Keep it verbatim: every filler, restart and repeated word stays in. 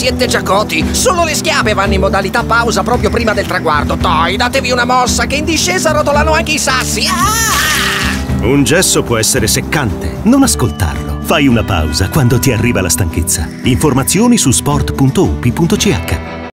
siete giacoti. Solo le schiave vanno in modalità pausa proprio prima del traguardo. Dai, datevi una mossa che in discesa rotolano anche i sassi. Ah! Un gesso può essere seccante. Non ascoltarlo. Fai una pausa quando ti arriva la stanchezza. Informazioni su sport punto u p punto c h.